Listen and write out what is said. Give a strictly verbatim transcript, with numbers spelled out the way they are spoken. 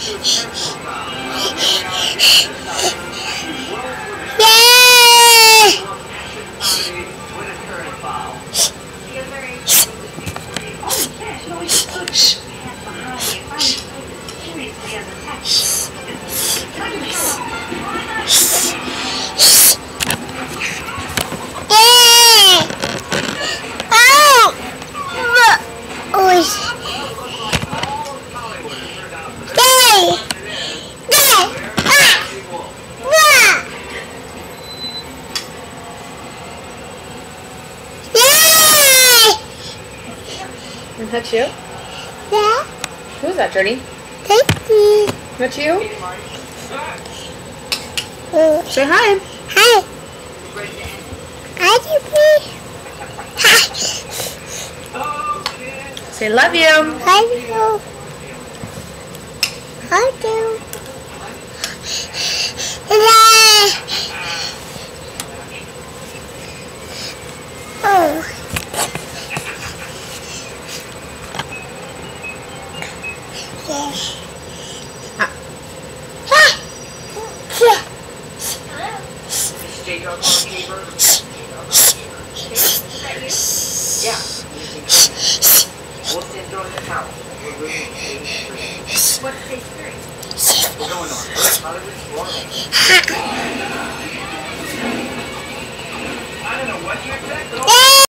Is that you? Yeah. Who's that, Jurnee? Thank you. That's you? Uh, Say hi. hi. Hi, Juby. Hi. Say love you. Love you. Love you. Oh. Yeah. Ah. Ah. Yeah. Yeah. We'll stand door in the house. We're moving to What's the experience? We're going on. Hollywood's Royal. I don't know what you expect, but